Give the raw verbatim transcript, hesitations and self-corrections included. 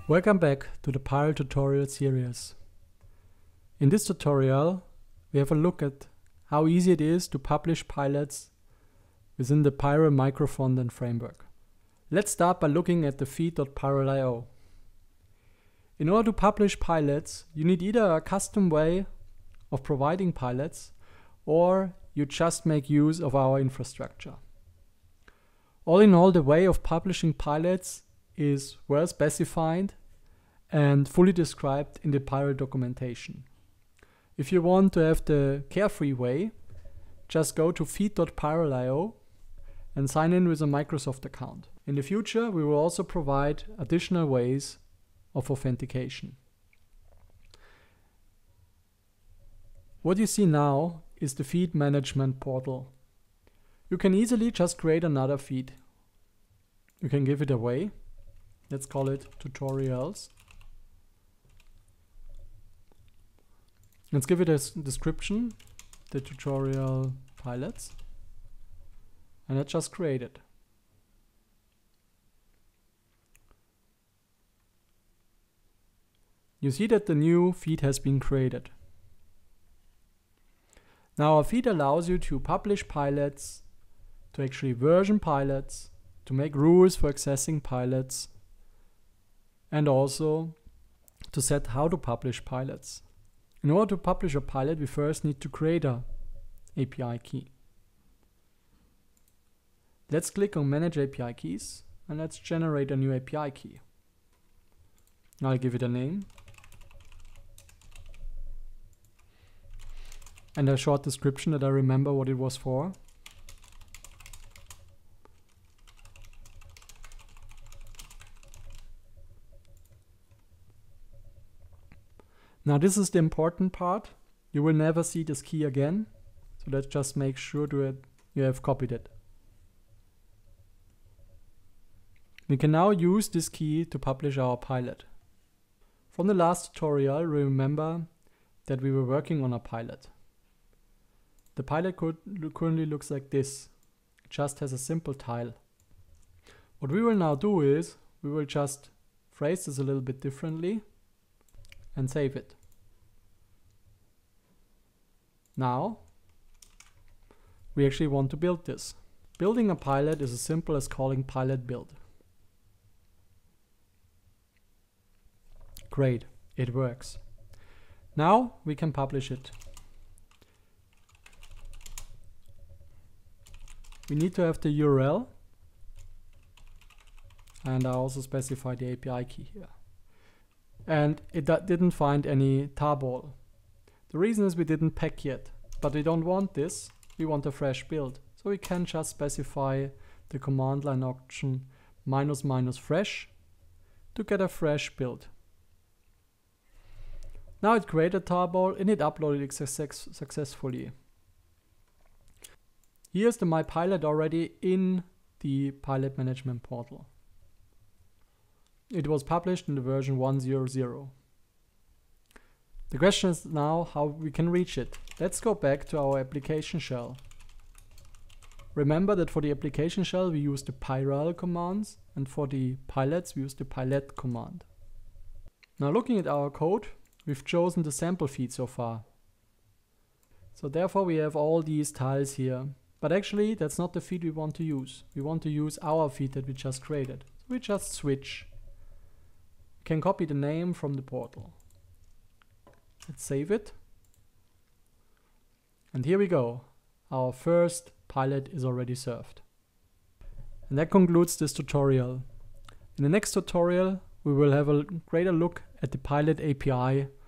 Welcome back to the Pyral tutorial series. In this tutorial, we have a look at how easy it is to publish pilots within the Pyral micro frontend framework. Let's start by looking at the feed dot pyral dot i o. In order to publish pilots, you need either a custom way of providing pilots or you just make use of our infrastructure. All in all, the way of publishing pilots is well specified and fully described in the Pyral documentation. If you want to have the carefree way, just go to feed dot pyral dot i o and sign in with a Microsoft account. In the future, we will also provide additional ways of authentication. What you see now is the feed management portal. You can easily just create another feed. You can give it away. Let's call it tutorials. Let's give it a description, the tutorial pilots, and let's just create it. You see that the new feed has been created. Now our feed allows you to publish pilots, to actually version pilots, to make rules for accessing pilots, and also to set how to publish pilots. In order to publish a pilot, we first need to create a A P I key. Let's click on Manage A P I Keys and let's generate a new A P I key. I'll give it a name and a short description that I remember what it was for. Now this is the important part. You will never see this key again, so let's just make sure that you have copied it. We can now use this key to publish our pilot. From the last tutorial, remember that we were working on a pilot. The pilot could, currently looks like this. It just has a simple tile. What we will now do is, we will just phrase this a little bit differently and save it. Now, we actually want to build this. Building a pilot is as simple as calling pilot build. Great, it works. Now we can publish it. We need to have the U R L, and I also specify the A P I key here. And it didn't find any tarball. The reason is we didn't pack yet, but we don't want this. We want a fresh build. So we can just specify the command line option minus minus fresh to get a fresh build. Now it created tarball and it uploaded it success successfully. Here's the My Pilot already in the pilot management portal. It was published in the version one point zero. The question is now how we can reach it. Let's go back to our application shell. Remember that for the application shell we use the Pyral commands, and for the pilots we use the pilot command. Now looking at our code, we've chosen the sample feed so far. So therefore we have all these tiles here. But actually that's not the feed we want to use. We want to use our feed that we just created. So we just switch. We can copy the name from the portal. Let's save it. And here we go. Our first pilot is already served. And that concludes this tutorial. In the next tutorial, we will have a greater look at the pilot A P I